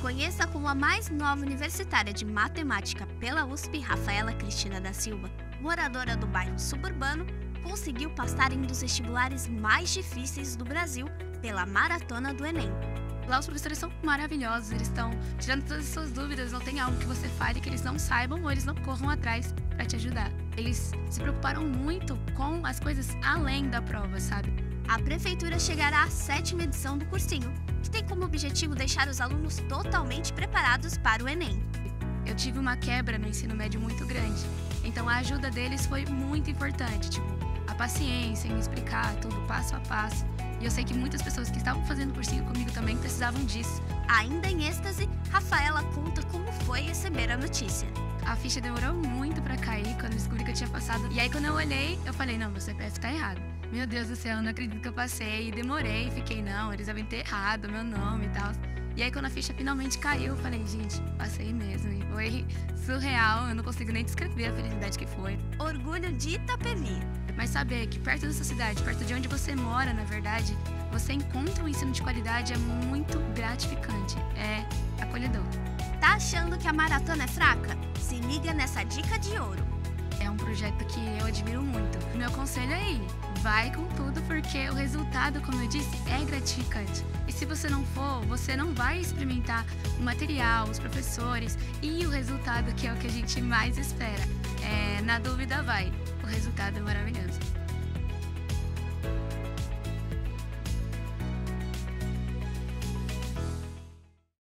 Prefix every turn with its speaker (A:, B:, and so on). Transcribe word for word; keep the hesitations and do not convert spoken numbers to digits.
A: Conheça como a mais nova universitária de matemática pela U S P, Rafaela Cristina da Silva, moradora do bairro suburbano, conseguiu passar em um dos vestibulares mais difíceis do Brasil pela Maratona do Enem.
B: Lá os professores são maravilhosos, eles estão tirando todas as suas dúvidas, não tem algo que você fale que eles não saibam ou eles não corram atrás para te ajudar. Eles se preocuparam muito com as coisas além da prova, sabe?
A: A prefeitura chegará à sétima edição do cursinho, que tem como objetivo deixar os alunos totalmente preparados para o Enem.
B: Eu tive uma quebra no ensino médio muito grande, então a ajuda deles foi muito importante, tipo, a paciência em me explicar tudo passo a passo. E eu sei que muitas pessoas que estavam fazendo cursinho comigo também precisavam disso.
A: Ainda em êxtase, Rafaela conta como foi receber a notícia.
B: A ficha demorou muito pra cair quando eu descobri que eu tinha passado. E aí quando eu olhei, eu falei, não, meu C P F tá errado. Meu Deus do céu, eu não acredito que eu passei. E demorei, fiquei, não, eles devem ter errado meu nome e tal. E aí quando a ficha finalmente caiu, eu falei, gente, passei mesmo. E foi surreal, eu não consigo nem descrever a felicidade que foi.
A: Orgulho de Itapevi.
B: Mas saber que perto da sua cidade, perto de onde você mora, na verdade, você encontra um ensino de qualidade é muito gratificante, é acolhedor.
A: Tá achando que a maratona é fraca? Se liga nessa dica de ouro.
B: É um projeto que eu admiro muito. O meu conselho é ir, vai com tudo, porque o resultado, como eu disse, é gratificante. E se você não for, você não vai experimentar o material, os professores e o resultado, que é o que a gente mais espera. É, na dúvida, vai. O resultado é maravilhoso.